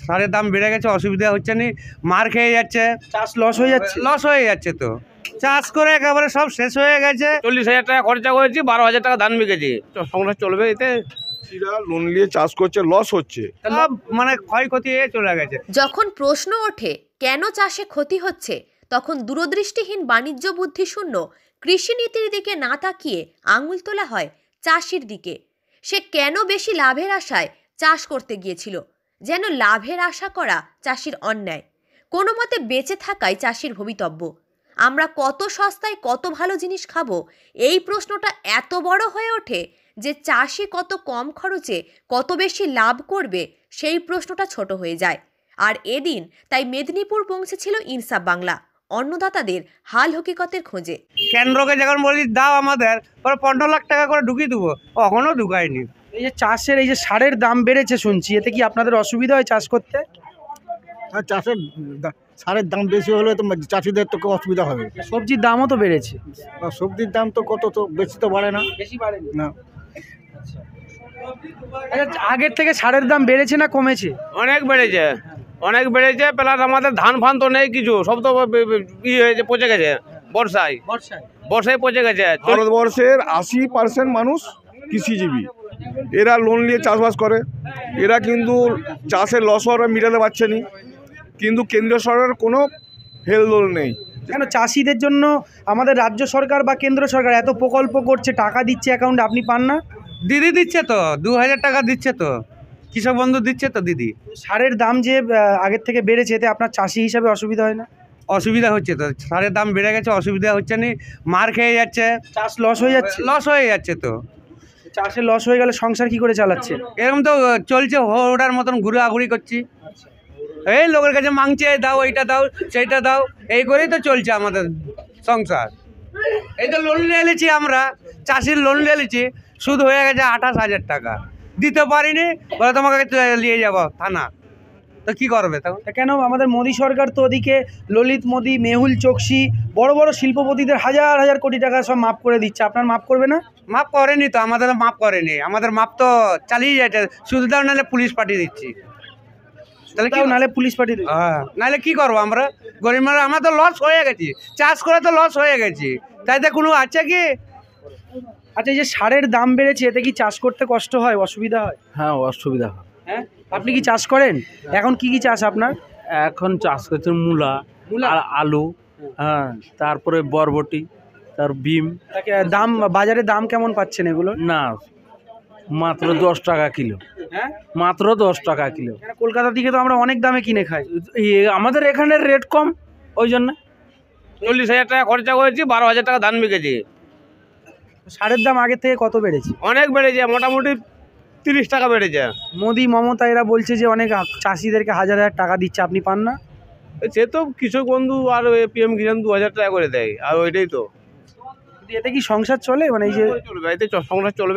সারের দাম বেড়ে গেছে, অসুবিধা হচ্ছে না, মার খেয়ে যাচ্ছে, চাষ লস হয়ে যাচ্ছে। লস হয়ে যাচ্ছে। তো চাষ করে একেবারে সব শেষ হয়ে গেছে। 40,000 টাকা খরচা করেছি, 12,000 টাকা ধান বিকেছি, সংসার চলবে এতে? লোন নিয়ে চাষ করছে, লস হচ্ছে, সব মানে ক্ষয়ক্ষতি হয়ে চলে গেছে। যখন প্রশ্ন ওঠে কেন চাষে ক্ষতি হচ্ছে, তখন দূরদৃষ্টিহীন বাণিজ্য বুদ্ধিশূন্য কৃষি নীতির দিকে না তাকিয়ে আঙুল তোলা হয় চাষির দিকে। সে কেন বেশি লাভের আশায় চাষ করতে গিয়েছিল? যেন লাভের আশা করা চাষির অন্যায়, কোনো মতে বেঁচে থাকাই চাষির ভবিতব্য। আমরা কত সস্তায় কত ভালো জিনিস খাবো, এই প্রশ্নটা এত বড় হয়ে ওঠে যে চাষি কত কম খরচে কত বেশি লাভ করবে সেই প্রশ্নটা ছোট হয়ে যায়। আর এদিন তাই মেদিনীপুর পৌঁছেছিল ইনসাফ বাংলা অন্নদাতাদের হাল হকিকতের খোঁজে। কেন্দ্রকে যখন বলি দাও আমাদের, পরে 15 লাখ টাকা করে ঢুকিয়ে দেবো, কখনো ঢুকায়নি। এই যে চাষের এই যে সারের দাম বেড়েছে শুনছি, এতে কি আপনাদের অসুবিধা হয় চাষ করতে? হ্যাঁ, সারের দাম বেশি হলে তো চাষিদের তো অসুবিধা হবে। সবজির দামও তো বেড়েছে। আর সবজির দাম তো কত তো বেশি তো বাড়ে না। বেশি বাড়েনি না, আচ্ছা, আগের থেকে সারের দাম বেড়েছে না কমেছে? অনেক বেড়েছে, অনেক বেড়েছে। প্লাস আমাদের ধান ফান তো নেই কিছু, সব তো হয়েছে, পচে গেছে বর্ষায় পচে গেছে। ভারতবর্ষের 80% মানুষ কৃষিজীবী, এরা লোন নিয়ে চাষবাস করে, এরা কিন্তু চাষের লস ওরা মিটাতে পারছে না, কিন্তু কেন্দ্রীয় সরকারের কোনো হেলদোল নেই। কেন চাষিদের জন্য আমাদের রাজ্য সরকার বা কেন্দ্র সরকার এত প্রকল্প করছে, টাকা দিচ্ছে অ্যাকাউন্টে, আপনি পান না? দিদি দিচ্ছে তো, 2,000 টাকা দিচ্ছে তো, কৃষক বন্ধু দিচ্ছে তো দিদি। সারের দাম যে আগের থেকে বেড়েছে, এতে আপনার চাষি হিসাবে অসুবিধা হয় না? অসুবিধা হচ্ছে তো, সারের দাম বেড়ে গেছে, অসুবিধা হচ্ছে না, মার খেয়ে যাচ্ছে, চাষ লস হয়ে যাচ্ছে। লস হয়ে যাচ্ছে। তো চাষে লস হয়ে গেলে সংসার কি করে চালাচ্ছে? এরকম তো চলছে, ওটার মতন ঘুরাঘুরি করছি, এই লোকের কাছে মাংছে, দাও এইটা দাও সেইটা দাও, এই করেই তো চলছে আমাদের সংসার। এই তো লোন নিয়ে এলেছি আমরা, চাষির লোন নিয়ে এলেছি, সুদ হয়ে গেছে 28,000 টাকা, দিতে পারিনি, বলে তোমাকে নিয়ে যাবো থানা। তো কি করবে তখন? কেন আমাদের মোদী সরকার তো ওদিকে ললিত মোদী, মেহুল চোকসি, বড় বড় শিল্পপতিদের হাজার হাজার কোটি টাকা সব মাফ করে দিচ্ছে, আপনার মাফ করবে না? মাপ করেনি তো, আমাদের মাপ করেনি, আমাদের মাপ তো চালিয়ে যাচ্ছে, শুধু দাও নাহলে পুলিশ পাঠিয়ে দিচ্ছি। তাহলে কেউ নালে পুলিশ পাঠিয়ে দেবে? হ্যাঁ, নাহলে কি করবো আমরা গরিব মানুষ, আমরা তো লস হয়ে গেছি, চাষ করে তো লস হয়ে গেছি, তাইতে কোনো আছে কি? আচ্ছা, এই যে সারের দাম বেড়েছে, এতে কি চাষ করতে কষ্ট হয়, অসুবিধা হয়? হ্যাঁ, অসুবিধা হয়। হ্যাঁ, আপনি কি চাষ করেন? এখন কি কি চাষ আপনার? এখন চাষ করছে মূলা আর আলু, হ্যাঁ, তারপরে বরবটি, তার বিম। দাম বাজারে দাম কেমন পাচ্ছেন এগুলো? না, মাত্র 10 টাকা কিলো। হ্যাঁ, মাত্র 10 টাকা কিলো। কলকাতা থেকে তো আমরা অনেক দামে কিনে খাই। আমাদের এখানে রেট কম, ওই জন্য। 40,000 টাকা খরচা করেছি, 12,000 টাকা ধান বিকেছি। সারের দাম আগের থেকে কত বেড়েছে? অনেক বেড়েছে, মোটামুটি 30 টাকা বেড়েছে। মোদি মমতা এরা বলছে যে অনেক চাষিদেরকে হাজার হাজার টাকা দিচ্ছে, আপনি পান না? সে তো কৃষক বন্ধু আর PM কিষাণ 2,000 টাকা করে দেয়, আর ওইটাই তো। এতে কি সংসার চলে? মানে এই যে চলবে, এতে সংসার চলবে,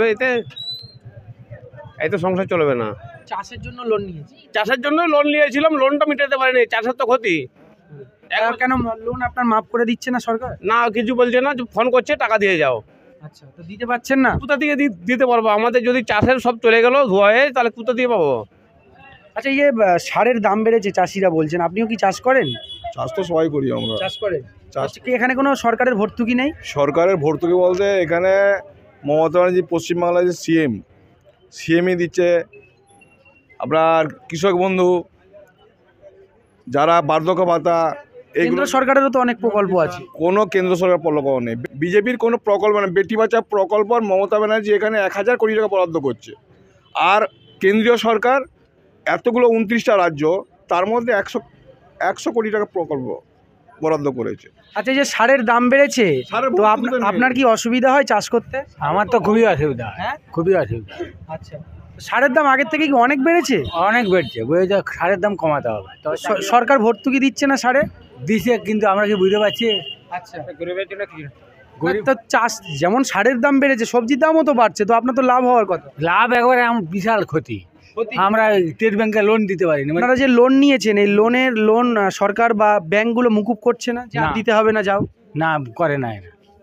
এতে সংসার চলবে না। চাষের জন্য লোন নিয়েছি, চাষের জন্য লোন নিয়েছিলাম, লোনটা মিটাতে পারিনি, চাষের তো ক্ষতি। কেন লোন আপনার মাফ করে দিচ্ছে না সরকার? না, কিছু বলছে না, ফোন করছে টাকা দিয়ে যাও। আচ্ছা, তো দিতে পারছেন না? কোথা থেকে দিতে পারবো? আমাদের যদি চাষের সব চলে গেল ধোয়া হয়ে, তাহলে কোথা দিয়ে পাবো? আচ্ছা, এই যে সারের দাম বেড়েছে, চাষিরা বলছেন, আপনিও কি চাষ করেন? চাষ তো সবাই করি আমরা। চাষ করেন? চাষ কি এখানে কোনো সরকারের ভর্তুকি নেই? সরকারের ভর্তুকি বলতে এখানে মমতা ব্যানার্জি পশ্চিমবাংলার যে সিএমই দিচ্ছে, আপনার কৃষক বন্ধু, যারা বার্ধক্য ভাতা, কেন্দ্র সরকারেরও তো অনেক প্রকল্প আছে। কোনো কেন্দ্র সরকার প্রকল্প নেই, বিজেপির কোনো প্রকল্প নেই। বেটি বাঁচাও প্রকল্প মমতা ব্যানার্জি এখানে 1,000 কোটি টাকা বরাদ্দ করছে, আর কেন্দ্রীয় সরকার এতগুলো 29টা রাজ্য, তার মধ্যে 100 কোটি টাকা প্রকল্প বরাদ্দ করেছে। আচ্ছা, এই যে সারের দাম বেড়েছে, তো আপনার কি অসুবিধা হয় চাষ করতে? আমার তো খুবই অসুবিধা হয়, হ্যাঁ, খুবই অসুবিধা। আচ্ছা, সারের দাম আগের থেকে কি অনেক বেড়েছে? অনেক বেড়েছে, বুঝে সারের দাম কমাতে হবে। সরকার ভর্তুকি দিচ্ছে না সারে? দিছে, কিন্তু আমরা কি বুঝতে পারছি? আচ্ছা, তো চাষ যেমন সারের দাম বেড়েছে, সবজির দামও তো বাড়ছে, তো আপনার তো লাভ হওয়ার কথা। লাভ একবারে বিশাল ক্ষতি। আমরা স্টেট ব্যাংকে লোন দিতে পারিনি। আপনারা যে লোন নিয়েছেন, এই লোন সরকার বা ব্যাংকগুলো মুকুব করছে না যে আর দিতে হবে না, যাও? না, করে না, এরা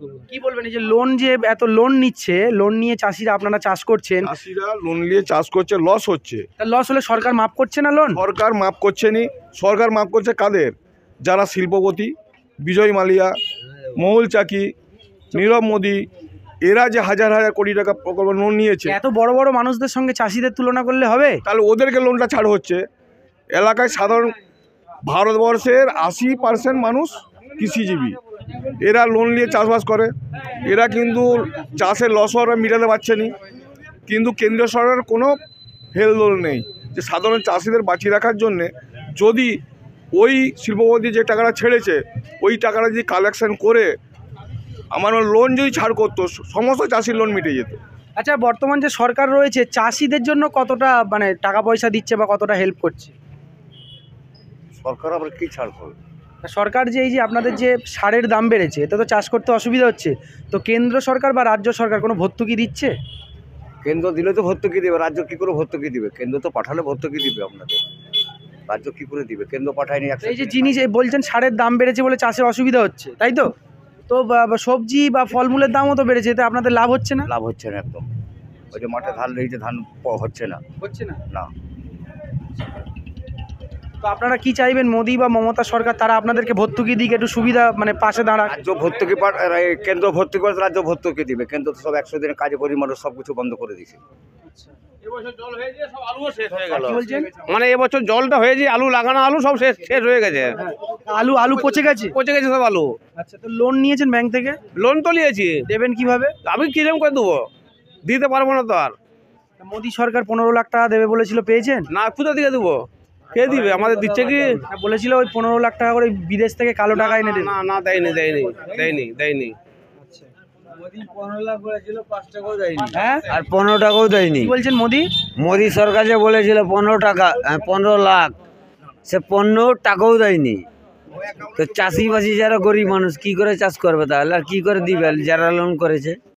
কি বলবেন এই যে লোন, যে এত লোন নিচ্ছে, লোন নিয়ে চাষিরা আপনারা চাষ করছেন, চাষিরা লোন নিয়ে চাষ করছে, লস হচ্ছে। লস হলে সরকার মাফ করছে না লোন? সরকার মাফ করছে নি। সরকার মাফ করছে কাদের? যারা শিল্পপতি, বিজয় মালিয়া, মহুল চাকি, নীরব মোদী, এরা যে হাজার হাজার কোটি টাকা প্রকল্প লোন নিয়েছে, এত বড় বড় মানুষদের সঙ্গে চাষিদের তুলনা করলে হবে? তাহলে ওদেরকে লোনটা ছাড় হচ্ছে। এলাকায় সাধারণ ভারতবর্ষের 80% মানুষ কৃষিজীবী, এরা লোন নিয়ে চাষবাস করে। এরা কিন্তু চাষের লস ওরা মেটাতে পারছে না, কিন্তু কেন্দ্রীয় সরকারের কোনো হেলদোল নেই যে সাধারণ চাষিদের বাঁচিয়ে রাখার জন্যে যদি ওই শিল্পপতি যে টাকাটা ছেড়েছে ওই টাকাটা যদি কালেকশন করে আমার লোন যদি ছাড় করতো, সমস্ত চাষির লোন মিটে যেত। আচ্ছা, বর্তমান যে সরকার রয়েছে চাষিদের জন্য কতটা মানে টাকা পয়সা দিচ্ছে বা কতটা হেল্প করছে? সরকার আবার কি ছাড় করবে? সরকার যে এই যে আপনাদের যে সারের দাম বেড়েছে, এতে তো চাষ করতে অসুবিধা হচ্ছে, তো কেন্দ্র সরকার বা রাজ্য সরকার কোনো ভর্তুকি দিচ্ছে? কেন্দ্র দিলে তো ভর্তুকি দেবে, রাজ্য কি করে ভর্তুকি দিবে? কেন্দ্র তো পাঠালে ভর্তুকি দিবে আপনাদের, রাজ্য কি করে দিবে? কেন্দ্র পাঠায়নি। এই যে জিনিস এই বলছেন সারের দাম বেড়েছে বলে চাষের অসুবিধা হচ্ছে, তাই তো? তো সবজি বা ফলমূলের দামও তো বেড়েছে, এতে আপনাদের লাভ হচ্ছে না? লাভ হচ্ছে না একদম। ওই যে মাঠে ধান রয়েছে, ধান হচ্ছে না। হচ্ছে না। না, তো আপনারা কি চাইবেন, মোদি বা মমতা সরকার তারা আপনাদেরকে ভর্তুকি দিক, একটু সুবিধা মানে পাশে দাঁড়াক? রাজ্য ভর্তুকি কেন্দ্র ভর্তুকি করে, রাজ্য ভর্তুকি দিবে। কেন্দ্র তো সব 100 দিনের কাজে গরিব মানুষ সব কিছু বন্ধ করে দিয়েছে। কি বলছেন? মানে এবছর জলটা হয়ে যে আলু লাগানো, আলু সব শেষ শেষ হয়ে গেছে, আলু আলু পচে গেছে? পচে গেছে সব আলু। আচ্ছা, তো লোন নিয়েছেন ব্যাংক থেকে? লোন তো নিয়েছি, দেবেন কিভাবে? আমি কিরকম করে দেবো? দিতে পারবো না তো আর। মোদি সরকার 15 লাখ টাকা দেবে বলেছিল, পেয়েছেন? না, কোথা থেকে দেবো? কে দিবে? আমাদের দিচ্ছে কি? বলেছিল ওই 15 লাখ টাকা করে বিদেশ থেকে কালো টাকা এনে দেবে। না না, দেয়নি দেয়নি দেয়নি দেয়নি। হ্যাঁ, আর 15 টাকাও দেয়নি। কি বলছেন মোদি? মোদি সরকার যে বলেছিল 15 টাকা, 15 লাখ, সে 15 টাকাও দেয়নি। তো চাষিবাসী যারা গরিব মানুষ কি করে চাষ করবে তাহলে, আর কি করে দিবে যারা লোন করেছে?